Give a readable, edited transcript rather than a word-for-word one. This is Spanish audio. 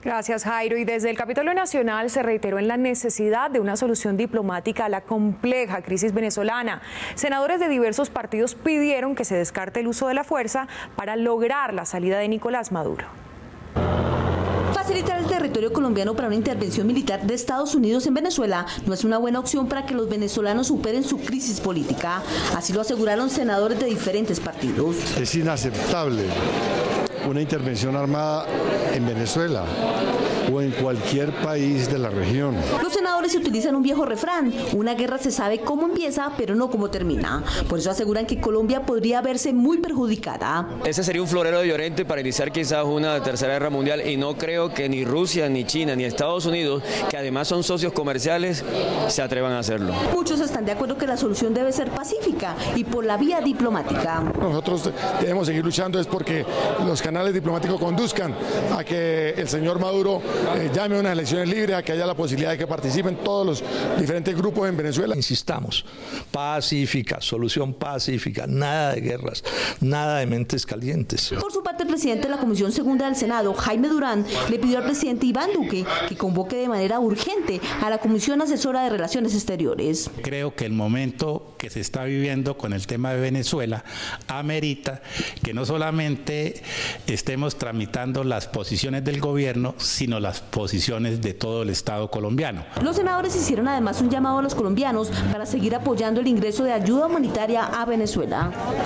Gracias, Jairo. Y desde el Capitolio Nacional se reiteró en la necesidad de una solución diplomática a la compleja crisis venezolana. Senadores de diversos partidos pidieron que se descarte el uso de la fuerza para lograr la salida de Nicolás Maduro. Facilitar el territorio colombiano para una intervención militar de Estados Unidos en Venezuela no es una buena opción para que los venezolanos superen su crisis política. Así lo aseguraron senadores de diferentes partidos. Es inaceptable una intervención armada en Venezuela o en cualquier país de la región. Los senadores utilizan un viejo refrán: una guerra se sabe cómo empieza, pero no cómo termina. Por eso aseguran que Colombia podría verse muy perjudicada. Ese sería un florero de Llorente para iniciar quizás una tercera guerra mundial, y no creo que ni Rusia, ni China, ni Estados Unidos, que además son socios comerciales, se atrevan a hacerlo. Muchos están de acuerdo que la solución debe ser pacífica y por la vía diplomática. Nosotros debemos seguir luchando es porque los canales diplomáticos conduzcan a que el señor Maduro llame a unas elecciones libres, a que haya la posibilidad de que participen todos los diferentes grupos en Venezuela. Insistamos, pacífica, solución pacífica, nada de guerras, nada de mentes calientes. Por su parte, el presidente de la Comisión Segunda del Senado, Jaime Durán, le pidió al presidente Iván Duque que convoque de manera urgente a la Comisión Asesora de Relaciones Exteriores. Creo que el momento que se está viviendo con el tema de Venezuela amerita que no solamente estemos tramitando las posiciones del gobierno, sino las posiciones de todo el Estado colombiano. Los senadores hicieron además un llamado a los colombianos para seguir apoyando el ingreso de ayuda humanitaria a Venezuela.